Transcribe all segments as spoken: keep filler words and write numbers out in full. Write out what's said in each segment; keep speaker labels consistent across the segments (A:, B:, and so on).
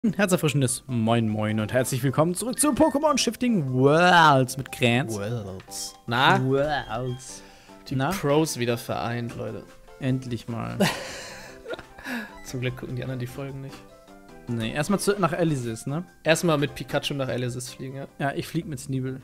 A: Ein herzerfrischendes Moin Moin und herzlich willkommen zurück zu Pokémon Shifting Worlds mit Kränz.
B: Worlds. Na?
A: Worlds.
B: Die
A: Na?
B: Pros wieder vereint, Leute.
A: Endlich mal.
B: Zum Glück gucken die anderen die Folgen nicht.
A: Nee, erstmal zu, nach Elysis, ne?
B: Erstmal mit Pikachu nach Elysis fliegen, ja.
A: Ja, ich flieg mit Sneebel.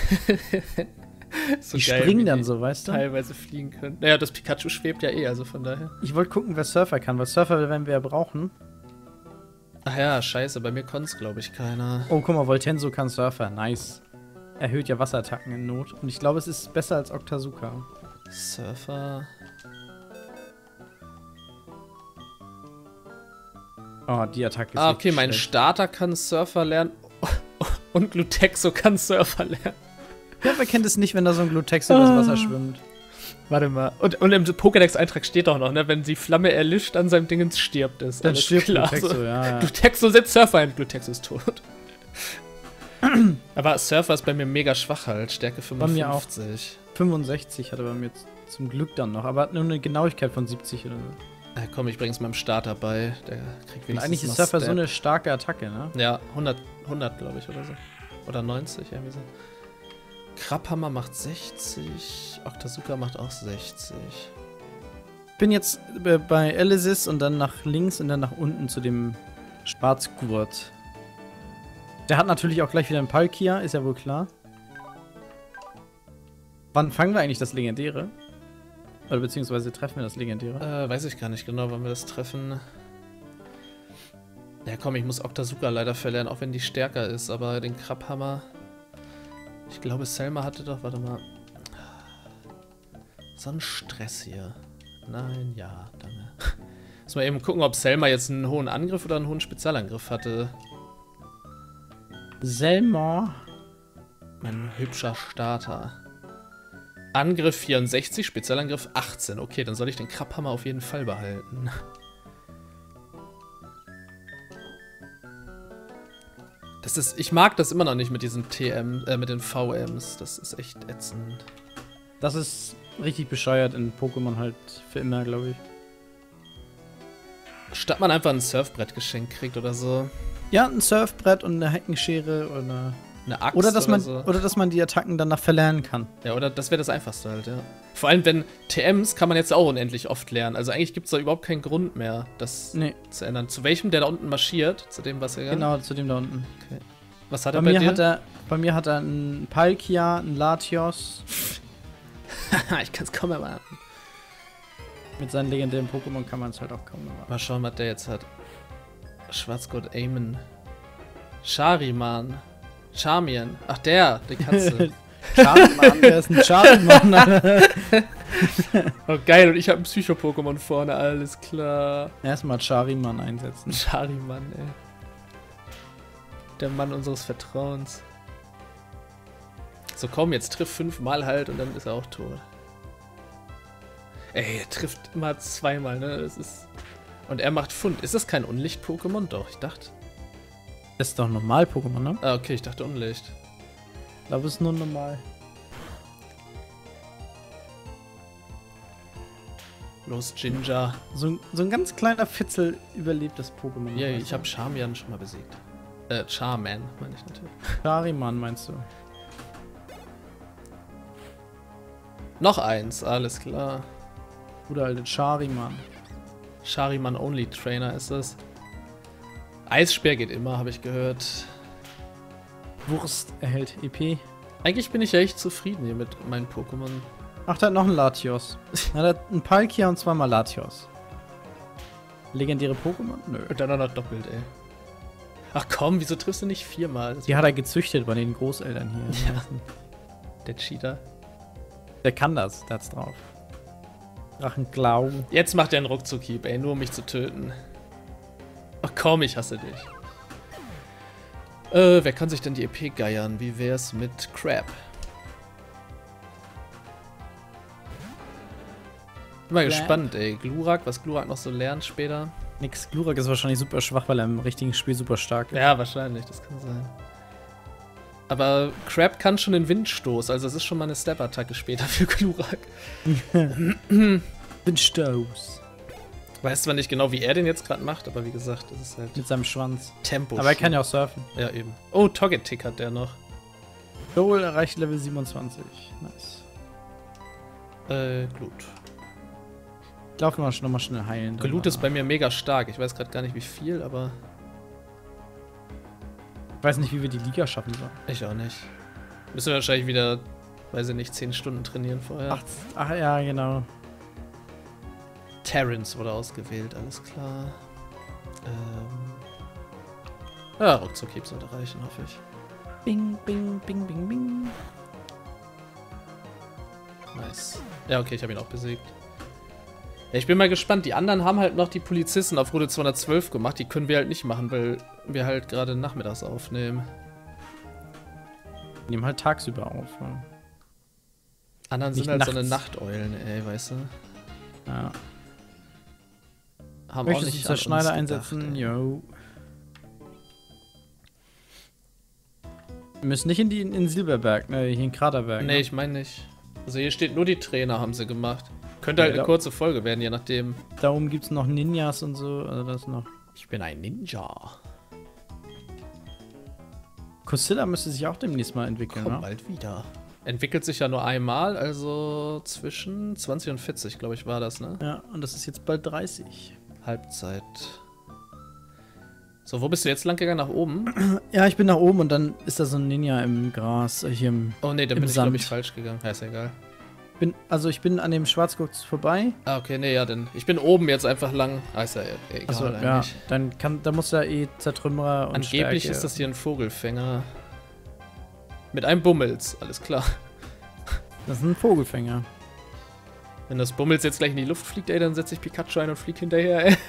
B: So
A: Die
B: geil,
A: springen
B: wie
A: dann
B: die
A: so, weißt du?
B: teilweise fliegen können. Naja, das Pikachu schwebt ja eh, also von daher.
A: Ich wollte gucken, wer Surfer kann, weil Surfer werden wir ja brauchen.
B: Ach ja, scheiße, bei mir konnte es, glaube ich, keiner.
A: Oh, guck mal, Voltenso kann Surfer. Nice. Erhöht ja Wasserattacken in Not. Und ich glaube, es ist besser als Octazooka.
B: Surfer.
A: Oh, die Attacke ist
B: Ah, okay, mein
A: schlecht.
B: Starter kann Surfer lernen. Und Glutexo kann Surfer lernen.
A: Ja, wer kennt es nicht, wenn da so ein Glutex übers Wasser schwimmt?
B: Warte mal. Und, und im Pokédex-Eintrag steht auch noch, ne? Wenn die Flamme erlischt, an seinem Dingens stirbt es.
A: Dann
B: Alles
A: stirbt
B: klar.
A: Glutexo, ja, ja.
B: Glutexo setzt Surfer ein. Glutexo ist tot. Aber Surfer ist bei mir mega schwach halt. Stärke fünfundfünfzig.
A: Bei mir auch. fünfundsechzig hat er bei mir zum Glück dann noch. Aber hat nur eine Genauigkeit von siebzig oder so.
B: Ja, komm, ich bring's meinem Starter bei. Der kriegt
A: Und
B: wenigstens
A: eigentlich ist
B: noch
A: Surfer
B: Stab.
A: so eine starke Attacke, ne?
B: Ja, hundert, hundert glaube ich, oder so. Oder neunzig, irgendwie so. Krabhammer macht sechzig. Octazooka macht auch sechzig.
A: Ich bin jetzt äh, bei Elysis und dann nach links und dann nach unten zu dem Schwarzgurt. Der hat natürlich auch gleich wieder einen Palkia, ist ja wohl klar. Wann fangen wir eigentlich das Legendäre? Oder beziehungsweise treffen wir das Legendäre?
B: Äh, weiß ich gar nicht genau, wann wir das treffen. Ja, komm, ich muss Octazooka leider verlernen, auch wenn die stärker ist. Aber den Krabhammer... Ich glaube, Selma hatte doch... Warte mal. So ein Stress hier. Nein, ja, danke. Muss mal eben gucken, ob Selma jetzt einen hohen Angriff oder einen hohen Spezialangriff hatte.
A: Selma.
B: Mein hübscher Starter. Angriff vierundsechzig, Spezialangriff achtzehn. Okay, dann soll ich den Krabhammer auf jeden Fall behalten. Das ist, ich mag das immer noch nicht mit diesen T M, äh, mit den V Ms. Das ist echt ätzend.
A: Das ist richtig bescheuert in Pokémon halt für immer, glaube ich.
B: Statt man einfach ein Surfbrett geschenkt kriegt oder so.
A: Ja, ein Surfbrett und eine Heckenschere oder...
B: Eine Axt
A: Oder dass, man,
B: so.
A: oder dass man die Attacken danach verlernen kann.
B: Ja, oder das wäre das Einfachste halt, ja. Vor allem, wenn T Ms kann man jetzt auch unendlich oft lernen. Also eigentlich gibt es da überhaupt keinen Grund mehr, das
A: Nee.
B: zu ändern. Zu welchem, der da unten marschiert? Zu dem, was er
A: Genau, zu dem da unten.
B: Okay. Was hat
A: Bei,
B: er bei,
A: mir
B: dir?
A: hat er, bei mir hat er einen Palkia, einen Latios.
B: Ich kann es kaum erwarten.
A: Mit seinen legendären Pokémon kann man es halt auch kaum erwarten.
B: Mal schauen, was der jetzt hat. Schwarzgott Aemon. Chariman. Charmian. Ach, der, die Katze.
A: Chariman, der ist ein Chariman.
B: Oh, geil, und ich habe ein Psycho-Pokémon vorne, alles klar.
A: Erstmal Chariman einsetzen.
B: Chariman, ey. Der Mann unseres Vertrauens. So, komm, jetzt triff fünfmal halt und dann ist er auch tot. Ey, er trifft immer zweimal, ne? Das ist. Und er macht Fund. Ist das kein Unlicht-Pokémon? Doch, ich dachte.
A: Das ist doch normal Pokémon, ne?
B: Ah, okay, ich dachte Unlicht.
A: Ich glaube, es ist nur normal.
B: Los, Ginger.
A: So, ein- so ein ganz kleiner Fitzel überlebt das Pokémon.
B: Yay, ich habe Charmian schon mal besiegt. Äh, Charman, meine ich natürlich.
A: Chariman, meinst du?
B: Noch eins, alles klar.
A: Oder alte Chariman.
B: Chariman Only Trainer ist es. Eisspeer geht immer, habe ich gehört.
A: Wurst erhält E P.
B: Eigentlich bin ich ja echt zufrieden hier mit meinen Pokémon.
A: Ach, da hat noch ein Latios. Er hat einen Palkia und zweimal Latios. Legendäre Pokémon? Nö.
B: Und dann auch noch doppelt, ey. Ach komm, wieso triffst du nicht viermal? Das
A: Die hat er gezüchtet bei den Großeltern hier.
B: Ja. Der Cheater.
A: Der kann das, der hat's drauf. Drachenklau.
B: Jetzt macht er einen Ruckzuck-Hieb, ey, nur um mich zu töten. Ach komm, ich hasse dich. Äh, wer kann sich denn die E P geiern? Wie wär's mit Crab? Bin mal
A: Crab.
B: gespannt, ey. Glurak, was Glurak noch so lernt später.
A: Nix, Glurak ist wahrscheinlich super schwach, weil er im richtigen Spiel super stark ist.
B: Ja, wahrscheinlich, das kann sein. Aber Crab kann schon den Windstoß, also es ist schon mal eine Step-Attacke später für Glurak.
A: Windstoß.
B: weiß zwar nicht genau, wie er den jetzt gerade macht, aber wie gesagt, das ist halt
A: Mit seinem Schwanz.
B: Tempo.
A: Aber er kann ja auch surfen.
B: Ja, eben. Oh, Togetic hat der noch.
A: Joel erreicht Level siebenundzwanzig. Nice.
B: Äh, Glut.
A: Ich laufe mal nochmal schnell heilen.
B: Glut ist bei mir mega stark. Ich weiß gerade gar nicht, wie viel, aber...
A: Ich weiß nicht, wie wir die Liga schaffen sollen.
B: Ich auch nicht. Müssen wir wahrscheinlich wieder, weiß ich nicht, zehn Stunden trainieren vorher.
A: Ach, ach ja, genau.
B: Terrence wurde ausgewählt, alles klar. Ähm... Ja, ruckzuck sollte reichen, hoffe ich.
A: Bing, bing, bing, bing, bing.
B: Nice. Ja, okay, ich habe ihn auch besiegt. Ja, ich bin mal gespannt. Die anderen haben halt noch die Polizisten auf Route zweihundertzwölf gemacht. Die können wir halt nicht machen, weil wir halt gerade nachmittags aufnehmen.
A: Wir nehmen halt tagsüber auf. Ja.
B: Anderen
A: Nicht
B: sind halt
A: nachts.
B: so eine Nachteulen, ey, weißt du?
A: Ja.
B: Haben
A: Möchtest
B: auch
A: du
B: nicht
A: zur
B: an
A: Schneider
B: uns
A: einsetzen?
B: gedacht, ey.
A: Yo. Wir müssen nicht in, die, in Silberberg, ne, hier in Kraterberg.
B: Nee,
A: ne?
B: ich meine nicht. Also hier steht nur die Trainer, haben sie gemacht. Könnte halt
A: Ja,
B: eine
A: da-
B: kurze Folge werden, je nachdem.
A: Da oben gibt's noch Ninjas und so, also das noch.
B: Ich bin ein Ninja.
A: Cosilla müsste sich auch demnächst mal entwickeln,
B: Komm
A: ne?
B: bald wieder. Entwickelt sich ja nur einmal, also zwischen zwanzig und vierzig, glaube ich, war das, ne?
A: Ja, und das ist jetzt bald dreißig.
B: Halbzeit. So, wo bist du jetzt lang gegangen? Nach oben?
A: Ja, ich bin nach oben und dann ist da so ein Ninja im Gras, äh, hier im...
B: Oh ne, dann
A: Im
B: bin ich, glaube
A: Sand.
B: ich, falsch gegangen. Ja, ist ja egal.
A: Bin, also ich bin an dem Schwarzgurks vorbei.
B: Ah, okay, nee, ja, dann. Ich bin oben jetzt einfach lang. Ah, ist ja e- egal
A: Achso,
B: eigentlich.
A: ja, dann kann, da muss ja eh Zertrümmerer und
B: Angeblich
A: Stärke.
B: ist das hier ein Vogelfänger. Mit einem Bummels, alles klar.
A: Das ist ein Vogelfänger.
B: Wenn das Bummels jetzt gleich in die Luft fliegt, ey, dann setze ich Pikachu ein und flieg hinterher, ey.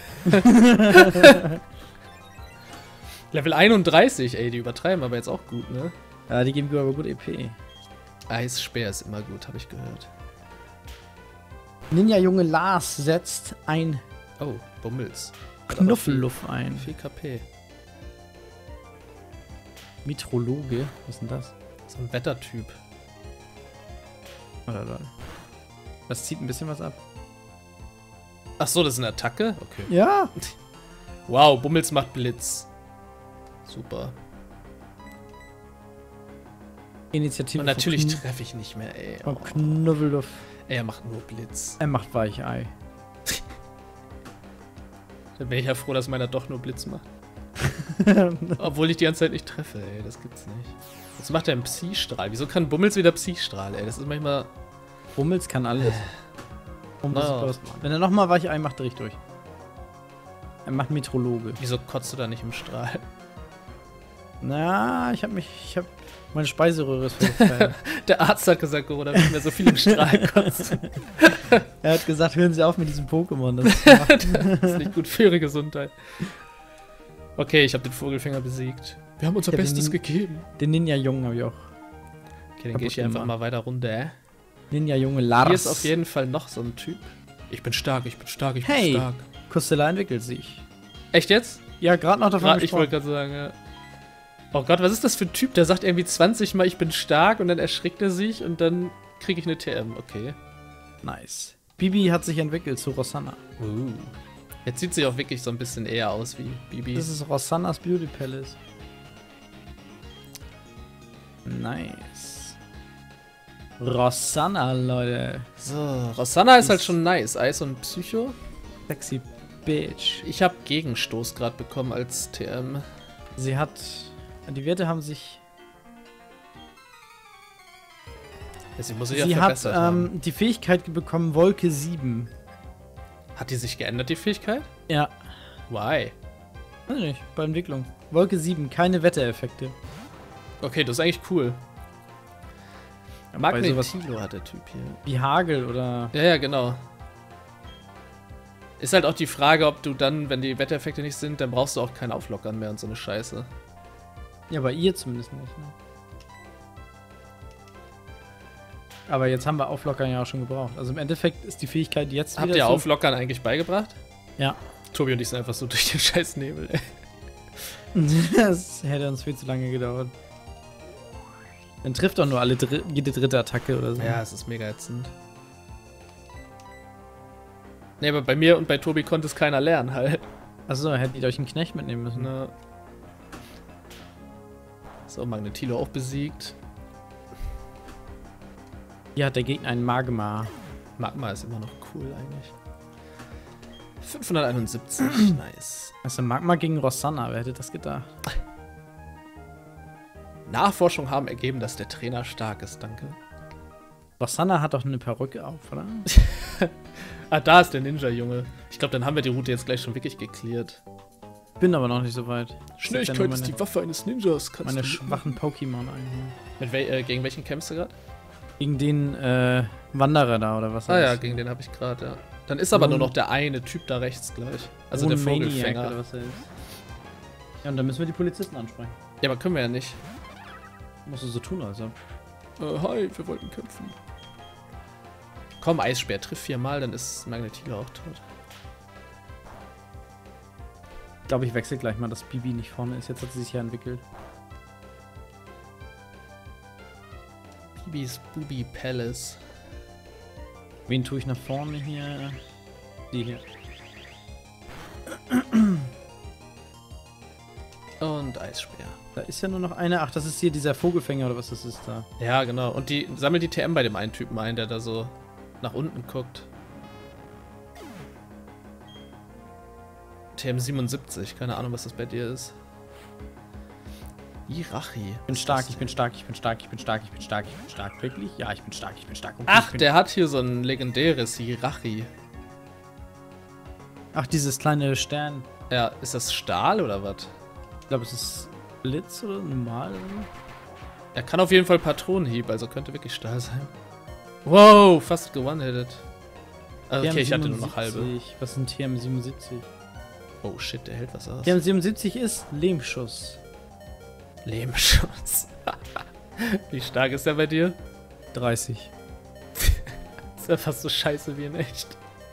B: Level einunddreißig, ey, die übertreiben aber jetzt auch gut, ne?
A: Ja, die geben aber gut E P.
B: Eisspeer ist immer gut, habe ich gehört.
A: Ninja-Junge Lars setzt ein
B: Oh, Bummels.
A: Knuffelluff ein.
B: vier K P.
A: Metrologe, was ist denn das?
B: So ein Wettertyp.
A: Oder lol. Das zieht ein bisschen was ab.
B: Ach so, das ist eine Attacke? Okay.
A: Ja!
B: Wow, Bummels macht Blitz. Super.
A: Initiative
B: Und natürlich
A: von, Kn
B: treffe ich nicht mehr, ey.
A: von
B: Oh.
A: Knuffelluff.
B: Ey, er macht nur Blitz.
A: Er macht Weichei.
B: Dann bin ich ja froh, dass meiner doch nur Blitz macht. Obwohl ich die ganze Zeit nicht treffe, ey. Das gibt's nicht. Jetzt macht er einen Psy-Strahl. Wieso kann Bummels wieder Psy-Strahl, ey? Das ist manchmal...
A: Bummels kann alles. Bummels
B: Na,
A: ist los. Wenn er nochmal Weichei macht, drehe ich durch. Er macht Metrologe.
B: Wieso kotzt du da nicht im Strahl?
A: Na, ich hab mich. Ich hab. Meine Speiseröhre ist verletzt.
B: Der Arzt hat gesagt, Corona, nicht mehr so viel im Strahl kotzt.
A: Er hat gesagt, hören Sie auf mit diesem Pokémon. Das macht-
B: Das ist nicht gut für Ihre Gesundheit. Okay, ich habe den Vogelfänger besiegt. Wir haben unser
A: Ja, den
B: Bestes
A: Nin-
B: gegeben.
A: Den Ninja-Jungen habe ich auch.
B: Okay, dann gehe ich hier einfach
A: gemacht.
B: mal weiter runter.
A: Ninja-Junge Lars.
B: Hier ist auf jeden Fall noch so ein Typ. Ich bin stark, ich bin stark, ich
A: Hey.
B: bin stark.
A: Costella entwickelt sich.
B: Echt jetzt?
A: Ja, gerade noch davon
B: Gra ich wollte
A: gesprochen.
B: gerade sagen, ja. Oh Gott, was ist das für ein Typ? Der sagt irgendwie zwanzig Mal, ich bin stark und dann erschrickt er sich und dann kriege ich eine T M. Okay.
A: Nice. Bibi hat sich entwickelt zu Rosanna.
B: Uh. Jetzt sieht sie auch wirklich so ein bisschen eher aus wie Bibi.
A: Das ist Rosannas Beauty Palace. Nice. Rosanna, Leute.
B: So, Rosanna ist halt schon nice. Eis und Psycho.
A: Sexy Bitch.
B: Ich habe Gegenstoß gerade bekommen als T M.
A: Sie hat. Die Werte haben sich.
B: Sie muss sich ja
A: Sie hat
B: verbessert haben.
A: ähm, die Fähigkeit bekommen, Wolke sieben.
B: Hat die sich geändert, die Fähigkeit?
A: Ja.
B: Why?
A: Weiß ich nicht, bei Entwicklung. Wolke sieben, keine Wettereffekte.
B: Okay, das ist eigentlich cool.
A: Bei sowas
B: Magnetilo hat der Typ hier.
A: wie Hagel oder.
B: Ja, ja, genau. Ist halt auch die Frage, ob du dann, wenn die Wettereffekte nicht sind, dann brauchst du auch kein Auflockern mehr und so eine Scheiße.
A: Ja, bei ihr zumindest nicht. Ne? Aber jetzt haben wir Auflockern ja auch schon gebraucht. Also im Endeffekt ist die Fähigkeit jetzt
B: Habt
A: wieder
B: ihr
A: so-
B: Auflockern eigentlich beigebracht?
A: Ja.
B: Tobi und ich sind einfach so durch den scheiß Nebel, ey.
A: Das hätte uns viel zu lange gedauert. Dann trifft doch nur alle dr jede dritte Attacke oder so.
B: Ja, es ist mega ätzend. Ne, aber bei mir und bei Tobi konnte es keiner lernen halt.
A: Achso, hättet ihr euch einen Knecht mitnehmen müssen.
B: Ne. So, Magnetilo auch besiegt.
A: Hier hat der Gegner einen Magma.
B: Magma ist immer noch cool eigentlich. fünfhunderteinundsiebzig, nice.
A: Also Magma gegen Rosanna, wer hätte das gedacht?
B: Nachforschungen haben ergeben, dass der Trainer stark ist, danke.
A: Rosanna hat doch eine Perücke auf, oder?
B: Ah, da ist der Ninja-Junge. Ich glaube, dann haben wir die Route jetzt gleich schon wirklich geklärt.
A: Bin aber noch nicht so weit.
B: Schnelligkeit ist die Waffe eines Ninjas.
A: Kannst meine schwachen Pokémon einholen.
B: Mit wel äh, gegen welchen kämpfst du gerade?
A: Gegen den äh, Wanderer da, oder was?
B: Ah ja, gegen den habe ich gerade, ja. Dann ist aber nur noch der eine Typ da rechts gleich. Also der Vogelfänger.
A: Oder was er ist. Ja, und dann müssen wir die Polizisten ansprechen.
B: Ja, aber können wir ja nicht.
A: Musst du so tun, also.
B: Äh, hi, wir wollten kämpfen. Komm, Eisspeer, triff viermal, dann ist Magnetilo auch tot.
A: Ich glaube, ich wechsle gleich mal, dass Bibi nicht vorne ist. Jetzt hat sie sich ja entwickelt.
B: Bibis Bubi Palace.
A: Wen tue ich nach vorne hier? Die hier.
B: Und Eisspeer.
A: Da ist ja nur noch eine. Ach, das ist hier dieser Vogelfänger oder was das ist da.
B: Ja, genau. Und die sammelt die T M bei dem einen Typen ein, der da so nach unten guckt. T M siebenundsiebzig, keine Ahnung, was das bei dir ist. Irachi.
A: Ich bin stark, ich bin stark, ich bin stark, ich bin stark, ich bin stark, ich bin stark. Wirklich? Ja, ich bin stark, ich bin stark. Okay,
B: Ach,
A: bin
B: der hat hier so ein legendäres Irachi.
A: Ach, dieses kleine Stern.
B: Ja, ist das Stahl oder was?
A: Ich glaube, es ist Blitz oder normal.
B: Er kann auf jeden Fall Patronenhieb, also könnte wirklich Stahl sein. Wow, fast gewonnen-hitted. Also, okay, ich hatte nur noch halbe.
A: Was ist ein T M siebenundsiebzig?
B: Oh shit, der hält was aus.
A: T M siebenundsiebzig ist Lehmschuss.
B: Lehmschuss. Wie stark ist der bei dir?
A: dreißig.
B: Ist ja fast so scheiße wie in echt.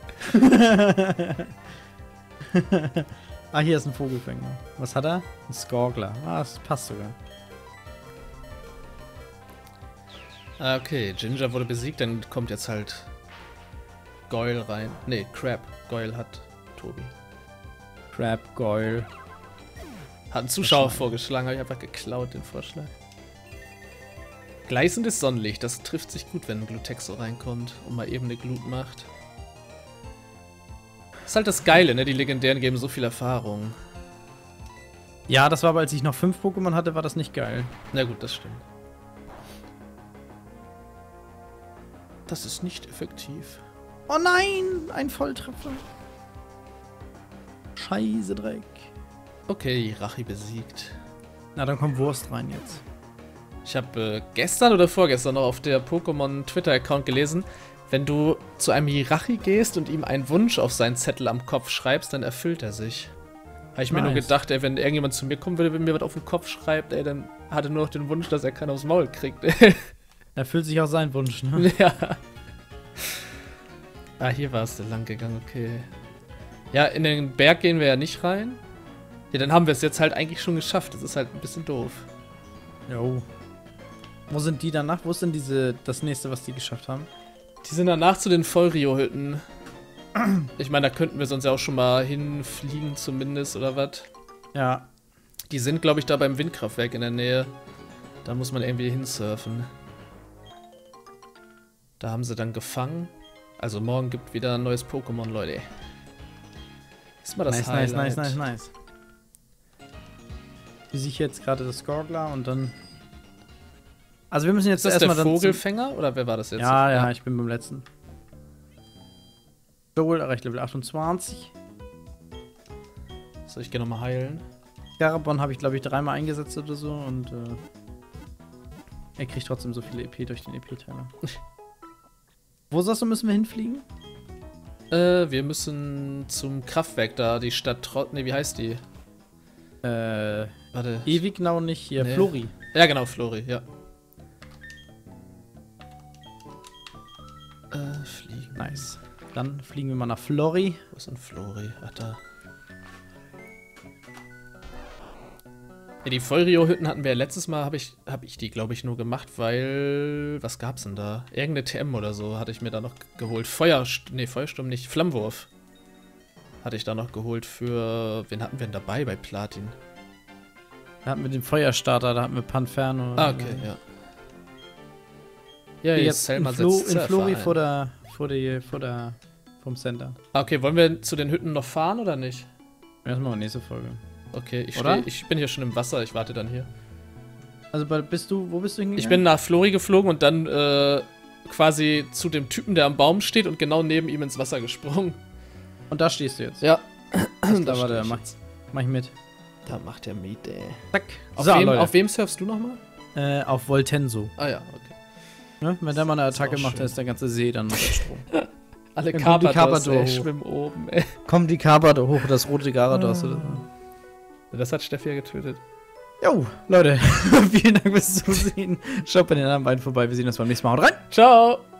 A: Ah, hier ist ein Vogelfänger. Was hat er? Ein Skorgler. Ah, das passt sogar.
B: Ah, okay, Ginger wurde besiegt, dann kommt jetzt halt Goyle rein. Ne, Crab. Goyle hat Tobi.
A: Crab, Goyle.
B: Hat ein Zuschauer vorgeschlagen, habe ich einfach geklaut, den Vorschlag. Gleißendes Sonnenlicht, das trifft sich gut, wenn ein Glutexo reinkommt und mal eben eine Glut macht. Ist halt das Geile, ne? Die Legendären geben so viel Erfahrung.
A: Ja, das war aber, als ich noch fünf Pokémon hatte, war das nicht geil.
B: Na gut, das stimmt. Das ist nicht effektiv.
A: Oh nein, ein Volltreffer. Scheiße Dreck.
B: Okay, Rachi besiegt.
A: Na, dann kommt Wurst rein jetzt.
B: Ich habe äh, gestern oder vorgestern noch auf der Pokémon Twitter-Account gelesen, wenn du zu einem Hirachi gehst und ihm einen Wunsch auf seinen Zettel am Kopf schreibst, dann erfüllt er sich. Habe ich nice. mir nur gedacht, ey, wenn irgendjemand zu mir kommen würde, wenn mir was auf den Kopf schreibt, ey, dann hat er nur noch den Wunsch, dass er keinen aufs Maul kriegt.
A: Erfüllt sich auch sein Wunsch, ne?
B: Ja. Ah, hier war es lang gegangen, okay. Ja, in den Berg gehen wir ja nicht rein. Ja, dann haben wir es jetzt halt eigentlich schon geschafft. Das ist halt ein bisschen doof.
A: Jo. Wo sind die danach? Wo ist denn diese, das nächste, was die geschafft haben?
B: Die sind danach zu den Vollrio-Hütten. Ich meine, da könnten wir sonst ja auch schon mal hinfliegen zumindest, oder was?
A: Ja.
B: Die sind, glaube ich, da beim Windkraftwerk in der Nähe. Da muss man irgendwie hinsurfen. Da haben sie dann gefangen. Also morgen gibt wieder ein neues Pokémon, Leute. Ist mal das
A: nice,
B: Highlight.
A: Nice, nice, nice, nice. Wie sehe ich jetzt gerade das Skorgler und dann... Also wir müssen jetzt
B: erstmal
A: dann...
B: Ist das der Vogelfänger oder wer war das jetzt?
A: Ja, ja, ich bin beim letzten. Joel erreicht Level achtundzwanzig.
B: Soll ich gerne nochmal heilen?
A: Garabon habe ich, glaube ich, dreimal eingesetzt oder so und äh, er kriegt trotzdem so viele E P durch den E P-Teiler. Wo sagst du, müssen wir hinfliegen?
B: Äh, wir müssen zum Kraftwerk da, die Stadt Trott... Ne, wie heißt die?
A: Äh,
B: Warte.
A: Ewignau nicht, hier,
B: nee.
A: Flori.
B: Ja, genau, Flori, ja. Äh, fliegen.
A: Nice. Dann fliegen wir mal nach Flori.
B: Wo ist denn Flori? Ach, da. Ja, die Vollrio-Hütten hatten wir ja letztes Mal, habe ich, hab ich die, glaube ich, nur gemacht, weil... Was gab's denn da? Irgendeine T M oder so hatte ich mir da noch geholt. Feuer... Nee, Feuersturm nicht. Flammwurf. hatte ich da noch geholt für... Wen hatten wir denn dabei bei Platin?
A: Da hatten wir den Feuerstarter, da hatten wir Panferno.
B: Ah, okay, ja. Ja,
A: jetzt
B: jetzt Selma
A: in, Flo,
B: setzt
A: in Flori
B: ein.
A: vor der, vor der, vor der, vom Center.
B: Ah, okay, wollen wir zu den Hütten noch fahren oder nicht?
A: Erstmal nächste Folge.
B: Okay, ich,
A: Oder?
B: steh, ich bin hier schon im Wasser, ich warte dann hier.
A: Also bei, bist du, wo bist du hingegangen?
B: Ich bin nach Flori geflogen und dann äh, quasi zu dem Typen, der am Baum steht und genau neben ihm ins Wasser gesprungen.
A: Und da stehst du jetzt?
B: Ja.
A: Da war der, mach, mach ich mit.
B: Da macht er mit, ey.
A: Zack.
B: Auf,
A: So,
B: wem,
A: Leute.
B: auf wem surfst du nochmal?
A: Äh, auf Voltenso.
B: Ah ja, okay.
A: Ne? Wenn der mal eine Attacke
B: auch
A: macht,
B: schön.
A: dann ist der ganze See dann unter Strom.
B: Alle
A: Dann kommt die
B: Carpadors,
A: Carpador
B: ey,
A: hoch.
B: schwimmen oben, ey.
A: Kommt die Carpador hoch, das rote Garados. Oder so.
B: Das hat Steffi ja getötet.
A: Jo, Leute, vielen Dank fürs Zusehen. Schaut bei den anderen beiden vorbei. Wir sehen uns beim nächsten Mal. Haut rein!
B: Ciao!